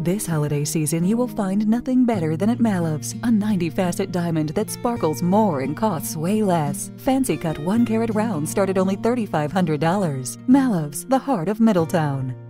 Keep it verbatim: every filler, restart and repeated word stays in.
This holiday season, you will find nothing better than at Malloves, a ninety facet diamond that sparkles more and costs way less. Fancy cut one carat rounds start at only three thousand five hundred dollars. Malloves, the heart of Middletown.